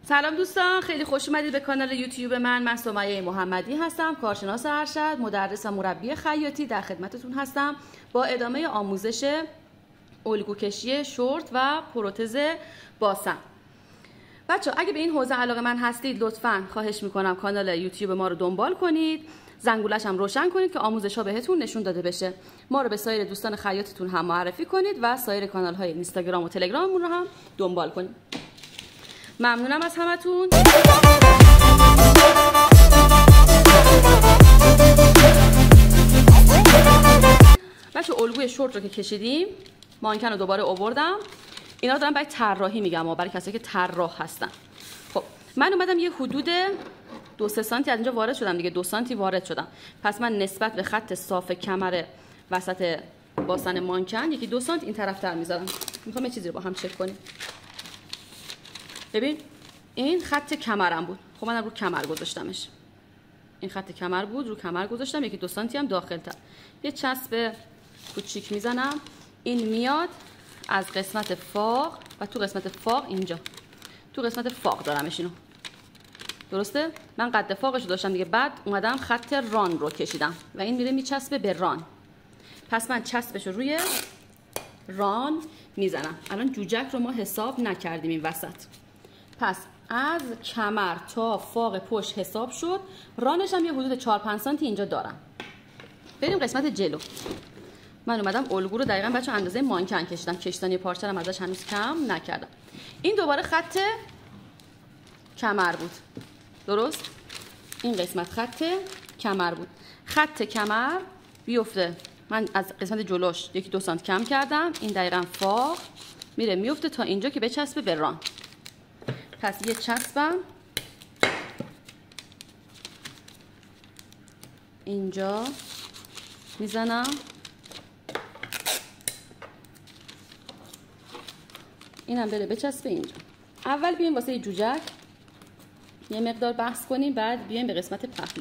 سلام دوستان، خیلی خوش اومدید به کانال یوتیوب من سمیه محمدی هستم، کارشناس ارشد، مدرس و مربی خیاطی در خدمتتون هستم با ادامه آموزش الگو کشی شورت و پروتز باسن. بچه اگه به این حوزه علاقه من هستید لطفاً خواهش میکنم کانال یوتیوب ما رو دنبال کنید، زنگولش هم روشن کنید که آموزش ها بهتون نشون داده بشه. ما رو به سایر دوستان خیاطتون هم معرفی کنید و سایر کانال های اینستاگرام و تلگراممون رو هم دنبال کنید. ممنونم از همتون. بچه الگوی شورت رو که کشیدیم، مانکن رو دوباره آوردم. اینا رو دارم برای طراحی میگم، برای کسایی که طراح هستن. خب من اومدم یه حدود 2-3 سانتی از اینجا وارد شدم دیگه، 2 سانتی وارد شدم. پس من نسبت به خط صاف کمر وسط باسن مانکن 1-2 سانت این طرفتر میذارم. میخوام یه چیزی رو با هم چک کنیم. ببین این خط کمرم بود، خب منم رو کمر گذاشتمش. این خط کمر بود، رو کمر گذاشتم، 1-2 سانتی هم داخل تر. یه چسب کوچیک میزنم، این میاد از قسمت فاق و تو قسمت فاق اینجا، تو قسمت فاق دارمش اینو. درسته؟ من قد فاقش رو داشتم دیگه، بعد اومدم خط ران رو کشیدم و این میره میچسبه به ران. پس من چسبش رو روی ران میزنم. الان جوجک رو ما حساب نکردیم این وسط. پس از کمر تا فاق پشت حساب شد. رانش هم یه حدود 4-5 سانتی اینجا دارم. بریم قسمت جلو. من اومدم الگو رو دقیقاً بچه اندازه مانکن کشیدم. کشتن پارچه هم ازش هنوز کم نکردم. این دوباره خط کمر بود. درست؟ این قسمت خط کمر بود. خط کمر بیفته. من از قسمت جلوش 1-2 سانت کم کردم. این دقیقاً فاق میره میفته تا اینجا که بچسبه به ران. پس یه چسبم اینجا میزنم، اینم بره بچسبه اینجا. اول بیایم واسه جوجک یه مقدار بحث کنیم، بعد بیایم به قسمت پهلو.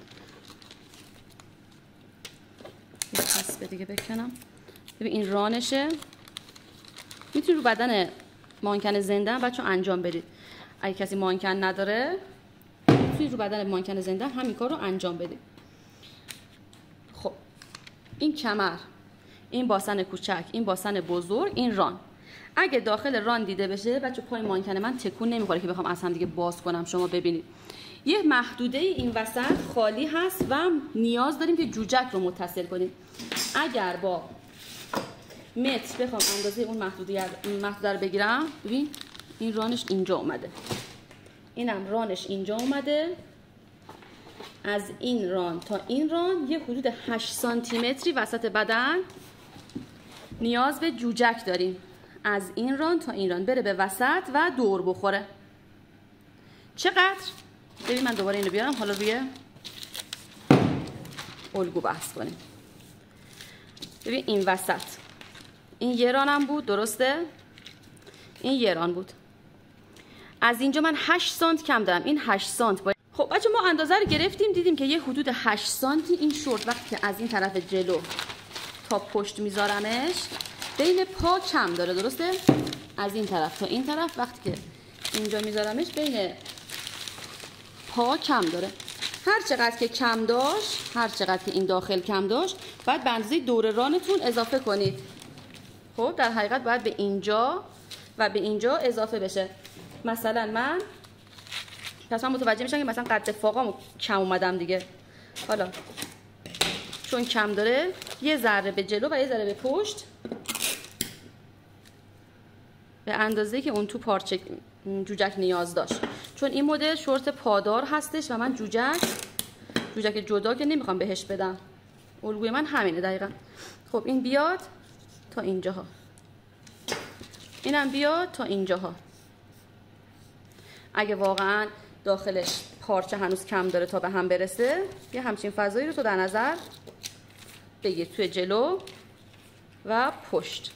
یه چسب دیگه بکنم. ببین این رانشه. میتونید رو بدن مانکن زنده بچه انجام بدید. اگه کسی مانکن نداره میتونید رو بدن مانکن زنده همین کار رو انجام بدید. خب این کمر، این باسن کوچک، این باسن بزرگ، این ران. اگه داخل ران دیده بشه بچه پای مانکن من تکون نمیخوره که بخوام از هم دیگه باز کنم. شما ببینید یه محدوده این وسط خالی هست و نیاز داریم که جوجک رو متصل کنیم. اگر با متر بخوام اندازه اون محدوده رو بگیرم، ببین این رانش اینجا اومده، اینم رانش اینجا اومده. از این ران تا این ران یه حدود 8 سانتی متری وسط بدن نیاز به جوجک داریم. از این ران تا این ران بره به وسط و دور بخوره. چقدر؟ ببین من دوباره اینو بیارم، حالا روی الگو بحث کنیم. ببین این وسط این یه رانم بود، درسته؟ این یه ران بود. از اینجا من 8 سانت کم دارم. این 8 سانت باید. خب بچه ما اندازه رو گرفتیم، دیدیم که یه حدود 8 سانتی این شورت وقتی که از این طرف جلو تا پشت میذارمش بین پا کم داره، درسته؟ از این طرف تا این طرف وقتی که اینجا میذارمش بین پا کم داره. هر چقدر که کم داشت، هر چقدر که این داخل کم داشت باید به اندازه دور رانتون اضافه کنید. خب در حقیقت باید به اینجا و به اینجا اضافه بشه. مثلا من متوجه میشم که مثلا قد فاقامو کم اومدم دیگه. حالا چون کم داره یه ذره به جلو و یه ذره به پشت به اندازه‌ای که اون تو پارچه جوجک نیاز داشت. چون این مدل شورت پادار هستش و من جوجک جدا که نمیخوام بهش بدم. الگوی من همینه دقیقا. خب این بیاد تا اینجاها، اینم بیاد تا اینجاها. اگه واقعا داخلش پارچه هنوز کم داره تا به هم برسه، یه همچین فضایی رو تو در نظر بگیر توی جلو و پشت.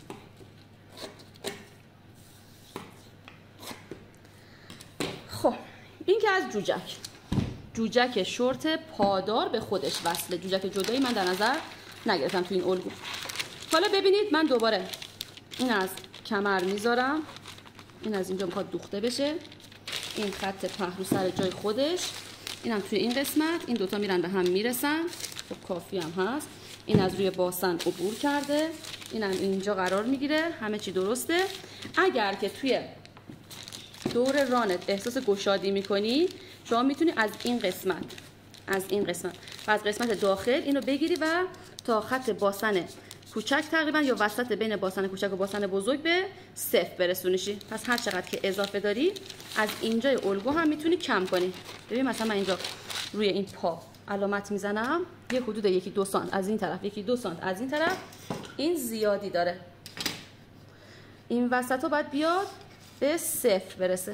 خب این که از جوجک شورت پادار به خودش وصله. جوجک جدایی من در نظر نگرفتم تو این الگو. حالا ببینید من دوباره این از کمر میذارم، این از اینجا میخواد دوخته بشه، این خط پهلو سر جای خودش، اینم توی این قسمت، این دوتا میرن به هم میرسن. خب کافی هم هست. این از روی باسن عبور کرده، اینم اینجا قرار میگیره، همه چی درسته. اگر که توی دور رانت احساس گشادی میکنی، شما میتونی از این قسمت و از قسمت داخل اینو بگیری و تا خط باسن کوچک تقریبا یا وسط بین باسن کوچک و باسن بزرگ به 0 برسونیشی. پس هر چقدر که اضافه داری از اینجای الگو هم میتونی کم کنی. ببین مثلا من اینجا روی این پا علامت میزنم، یه حدود 1-2 سانت از این طرف، 1-2 سانت از این طرف، این زیادی داره. این وسط ها باید بیاد به 0 برسه،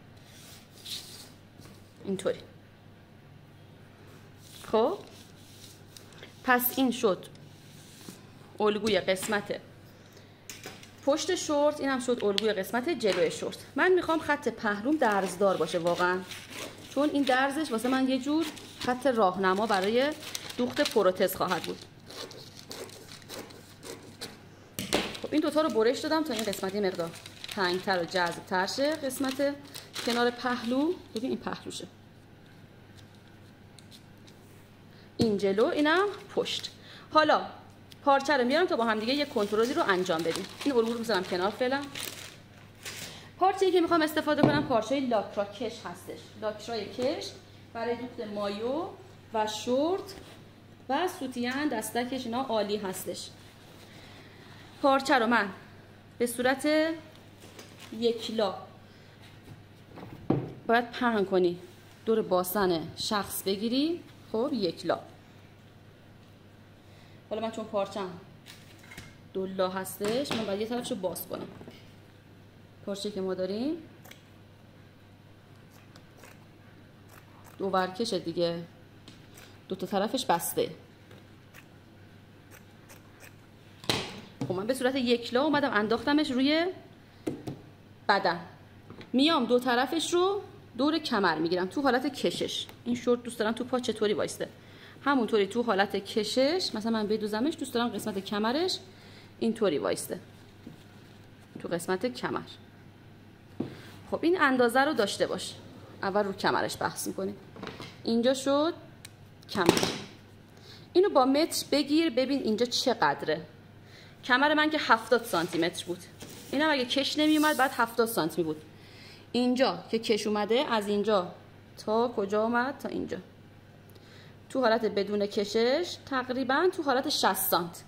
اینطوری. خب پس این شد الگوی قسمت پشت شورت، این هم شد الگوی قسمت جلوی شورت. من میخوام خط پهلوم درزدار باشه واقعا، چون این درزش واسه من یه جور خط راهنما برای دوخت پروتز خواهد بود. خب این دوتا رو برش دادم تا این قسمت یه مقدار تنگتر و جذب‌تر شه. قسمت کنار پهلو، ببین این پهلوشه، این جلو، اینم پشت. حالا پارچه رو میارم تا با هم دیگه یه کنترلی رو انجام بدیم. این الگو رو میذارم کنار فعلا. پارچه‌ای که میخوام استفاده کنم پارچه لاکرا کش هستش. لاکرای کش برای دوخت مایو و شورت و سوتین دستکش اینا عالی هستش. پارچه رو من به صورت یک لا باید پهن کنی، دور باسن شخص بگیری. خب یک لا. حالا من چون پارچم 2 لا هستش، من باید یه طرفشو باز کنم. پارچه که ما داریم 2 ورکشه دیگه، 2 تا طرفش بسته. خب من به صورت یک لا اومدم انداختمش روی بدن. میام 2 طرفش رو دور کمر میگیرم تو حالت کشش. این شورت دوست دارم تو پا چطوری وایسته، همونطوری تو حالت کشش. مثلا من بدوزمش، دوست دارم قسمت کمرش اینطوری وایسته تو قسمت کمر. خب این اندازه رو داشته باش. اول رو کمرش بحث میکنیم. اینجا شد کمر. اینو با متر بگیر ببین اینجا چقدره. کمر من که 70 سانتی متر بود، اینم اگه کش نمی اومد بعد 70 سانتی بود. اینجا که کش اومده از اینجا تا کجا اومد؟ تا اینجا. تو حالت بدون کشش تقریبا تو حالت 60 سانت.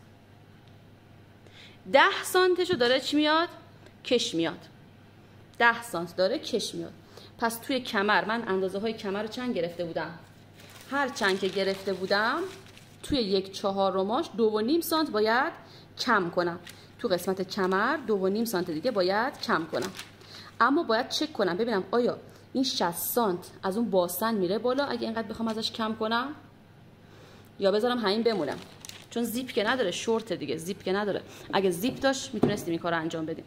10 سانتشو داره چی میاد؟ کش میاد. 10 سانت داره کش میاد. پس توی کمر من اندازه های کمر رو چند گرفته بودم؟ هر چند که گرفته بودم توی 1/4 2.5 سانت باید کم کنم. تو قسمت کمر 2.5 سانت دیگه باید کم کنم. اما باید چک کنم ببینم آیا این 60 سانت از اون باسن میره بالا اگه اینقدر بخوام ازش کم کنم، یا بذارم همین بمونم، چون زیپ که نداره، شورت دیگه، زیپ که نداره. اگه زیپ داشت میتونستیم این کار رو انجام بدیم.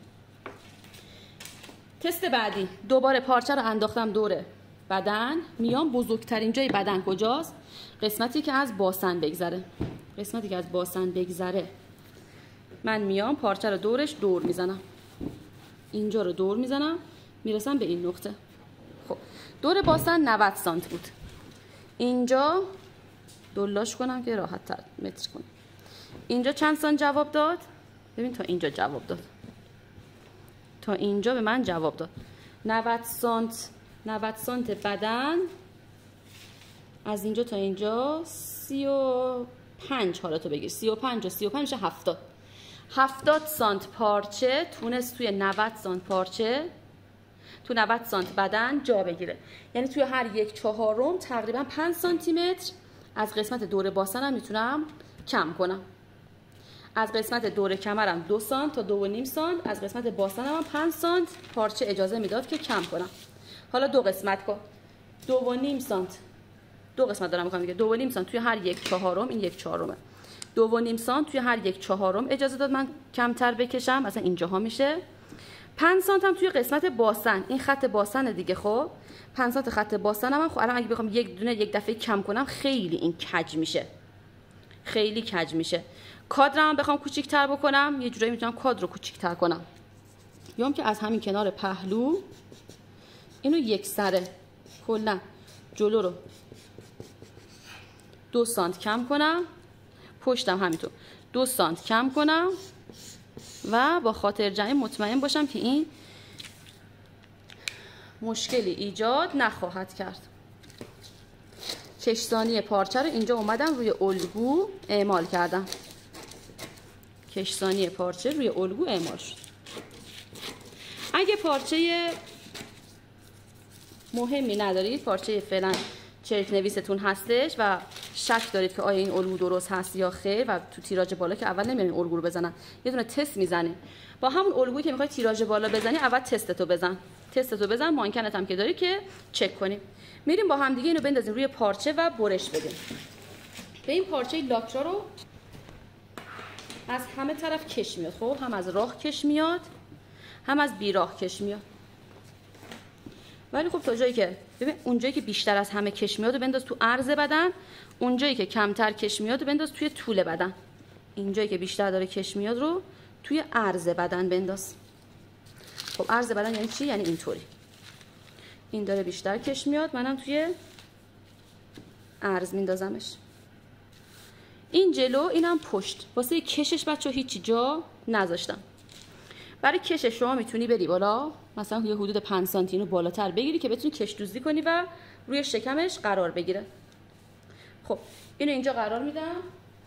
تست بعدی، دوباره پارچه رو انداختم دور بدن. میام بزرگترین جای بدن کجاست؟ قسمتی که از باسن بگذره. قسمتی که از باسن بگذره من میام پارچه رو دورش دور میزنم. اینجا رو دور میزنم میرسم به این نقطه. خب دور باسن 90 سانت بود. اینجا دولاش کنم که راحت تر متر کنم. اینجا چند سانت جواب داد؟ ببین تا اینجا جواب داد. تا اینجا به من جواب داد. 90 سانت بدن، از اینجا تا اینجا 35. حالا تو بگیر 35 و 35 70. 70 سانت پارچه تونست توی 90 سانت پارچه، تو 90 سانت بدن جا بگیره. یعنی توی هر 1/4 تقریبا 5 سانتی متر از قسمت دور باسنم میتونم کم کنم. از قسمت دور کمرم 2 سانت تا 2.5 سانت، از قسمت باسنم 5 سانت پارچه اجازه میداد که کم کنم. حالا 2 قسمت کن. 2.5 سانت، 2 قسمت دارم میکنم دیگه. 2.5 سانت توی هر 1/4، این 1/4. 2.5 سانت توی هر 1/4 اجازه داد من کمتر بکشم، مثلا اینجاها میشه. 5 سانت هم توی قسمت باسن، این خط باسن دیگه. خب 5 سانت خط باسنم هم خب الان اگه بخوام یک دفعه کم کنم خیلی این کج میشه، خیلی کج میشه. کادرم بخوام کوچیک‌تر بکنم یه جورایی میتونم کادر رو کوچیک‌تر کنم، یا که از همین کنار پهلو اینو یک سره کلا جلو رو 2 سانت کم کنم، پشتم همینطور 2 سانت کم کنم و با خاطر جمعی مطمئن باشم که این مشکلی ایجاد نخواهد کرد. کشسانی پارچه رو اینجا اومدم روی الگو اعمال کردم. کشسانی پارچه روی الگو اعمال شد. اگه پارچه مهمی ندارید، پارچه فعلا چرک نویستون هستش و شک دارید که آیا این الگو درست هست یا خیر و تو تیراژ بالا که اول نمیان این الگو رو بزنن، یه دونه تست میزنه. با همون الگویی که میخوای تیراژ بالا بزنی اول تستتو بزن، مانکنت هم که داری که چک کنیم. میریم با هم دیگه اینو بندازیم روی پارچه و برش بدیم. به این پارچه لاکرا رو از همه طرف کش میاد. خب هم از راه کش میاد هم از بیراه کش میاد. ولی خب تا جایی که ببین اونجایی که بیشتر از همه کش میاد بنداز تو عرض بدن، اونجایی که کمتر کش میاد بنداز توی طول بدن. اینجایی که بیشتر داره کش میاد رو توی عرض بدن بنداز. خب عرض بدن یعنی چی؟ یعنی اینطوری. این داره بیشتر کش میاد، منم توی عرض میندازمش. این جلو، اینم پشت. واسه کشش بچه‌ها هیچ جا نذاشتم. برای کشش شما میتونی بری بالا، مثلا یه حدود 5 سانتی رو بالاتر بگیری که بتونی کش دوزی کنی و روی شکمش قرار بگیره. خب اینو اینجا قرار میدم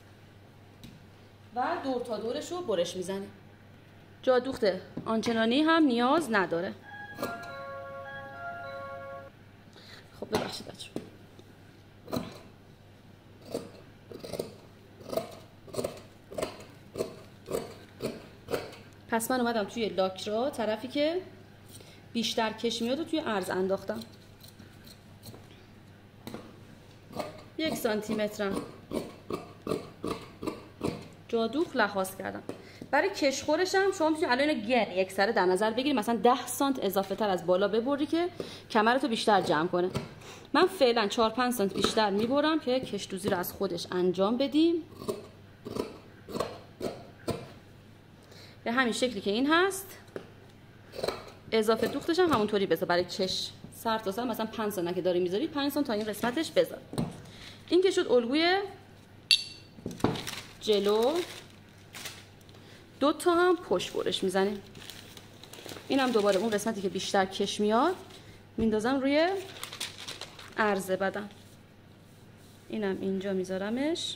و دور تا دورش رو برش میزنه. جا دوخت آنچنانی هم نیاز نداره. خب ببخشید بچه. پس من اومدم توی لاکرا طرفی که بیشتر کش میاد و توی عرض انداختم. 1 سانتیمترم جا دوخت لحاظ کردم. برای کشخورش هم شما میتونید الان اینو گن یک سره در نظر بگیری، مثلا 10 سانت اضافه تر از بالا ببری که کمرتو بیشتر جمع کنه. من فعلا 4-5 سانت بیشتر میبرم که کش دوزی رو از خودش انجام بدیم. به همین شکلی که این هست. اضافه دوختش هم همونطوری بذار برای کش سر تا سر، مثلا 5 سانت که داری میذاری 5 سانت تا این قسمتش بذار. این که شد الگوی جلو. 2 تا هم پشت برش میزنیم. اینم دوباره اون قسمتی که بیشتر کش میاد میندازم روی عرض بدن. اینم اینجا میذارمش.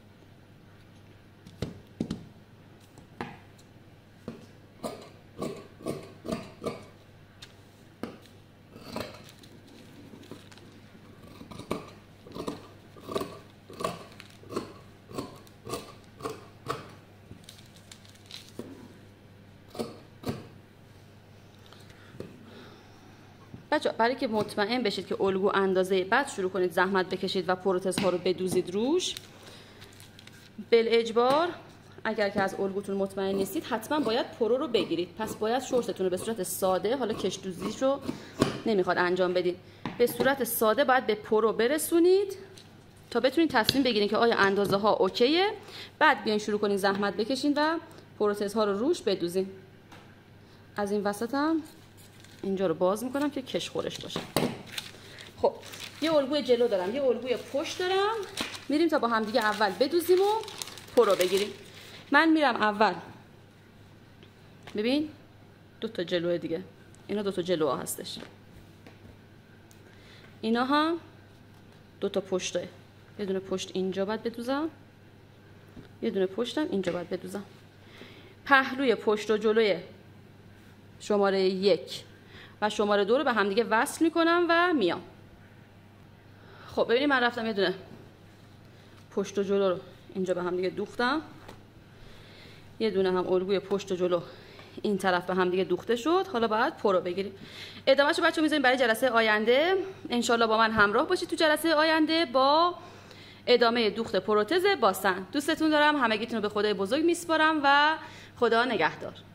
برای که مطمئن بشید که الگو اندازه بعد شروع کنید زحمت بکشید و پروتز ها رو بدوزید روش. بالاجبار اگر که از الگوتون مطمئن نیستید حتما باید پرو رو بگیرید. پس باید شورتتون رو به صورت ساده، حالا کش دوزیش رو نمیخواد انجام بدید، به صورت ساده باید به پرو برسونید تا بتونید تصمیم بگیرید که آیا اندازه ها اوکیه. بعد بیاین شروع کنید زحمت بکشید و پروتز ها رو روش بدوزید. از این وسط هم اینجا رو باز میکنم که کش خورش باشه. خب یه الگوی جلو دارم، یه الگوی پشت دارم. میریم تا با هم دیگه اول بدوزیم و پرو بگیریم. من میرم اول، ببین 2 تا جلو دیگه، اینا 2 تا جلو ها هستش، اینا هم 2 تا پشته. یه دونه پشت اینجا باید بدوزم، یه دونه پشتم اینجا باید بدوزم. پهلوی پشت و جلوی شماره 1 و شماره 2 رو به هم دیگه وصل میکنم و میام. خب ببینید من رفتم یه دونه پشت و جلو رو اینجا به هم دیگه دوختم، یه دونه هم الگوی پشت و جلو این طرف به هم دیگه دوخته شد. حالا باید پرو بگیریم. ادامهشو بچه‌ها میذاریم برای جلسه آینده. انشالله با من همراه باشید تو جلسه آینده با ادامه دوخت پروتز باسن. دوستتون دارم، همگیتون رو به خدای بزرگ میسپارم و خدا نگهدار.